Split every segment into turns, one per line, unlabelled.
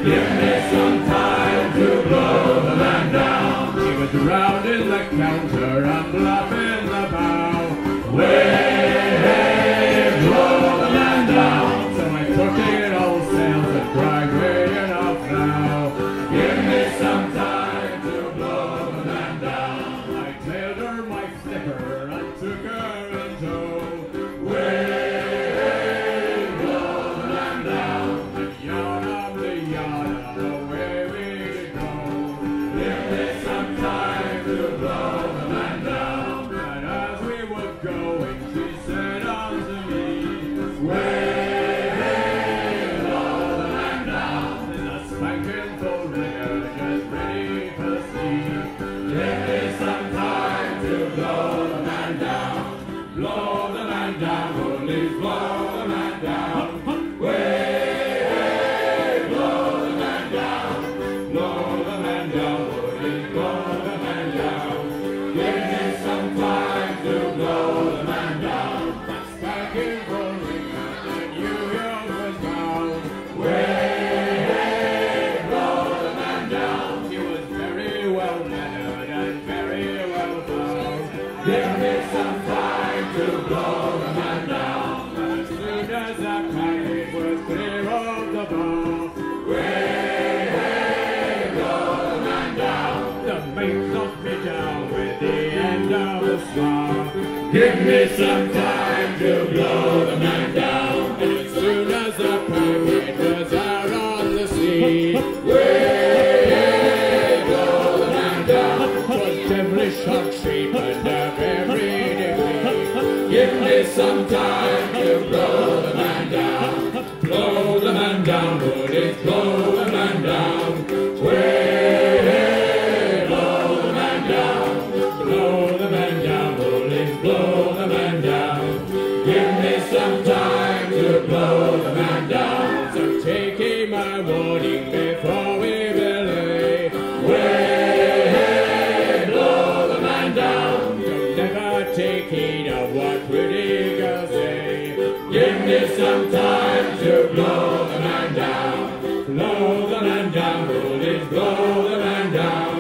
Give me some time to blow the man down. She was rounding the counter and bluffing the bow. Way, blow the man down. So I took it all sails and cried, way enough now. Give me some time to blow the man down. I tailed her my slipper and took her in tow. Way, blow the man down. And yada, the yada, away we go. Give me some time to blow the man down. And as we were going, she said unto me, way, blow the man down. In the spanking full rigger, just ready for sea. Give me some time to blow the man down. Blow the man down, bullies, blow the man down. Way, blow the man down. Blow the man down, bullies, blow the man down. Give me some time to blow the man down. Spanking full rigger, and New York was bound. Way, blow the man down. She was very well mannered and very well found. Give me some time to blow the man down. As soon as that packet was clear of the bar, way, blow the man down. The mate knocked me down with the end of the spar. Give me some time to blow the man down. And as soon as the packet was out on the sea, way, blow the man down. 'Twas devilish hot shape and of every degree. Give me some time to blow the man down. Blow the man down, bullies, blow the man down. Way, blow the man down. Blow the man down, bullies, blow the man down. Give me some time to blow the man down. So take heed my warning before we belay. Way, blow the man down. Don't never take heed of what pretty girls say. Give me some time to blow the man down. Blow the man down, bullies, blow the man down.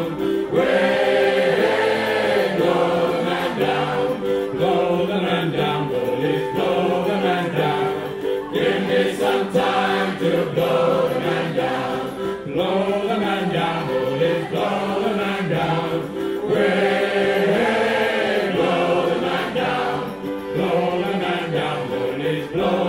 Way, blow the man down. Blow the man down, bullies, blow the man down. Give me some time to blow the man down. Blow the man down, bullies, blow the man down. Way, blow the man down. Blow the man down, bullies, blow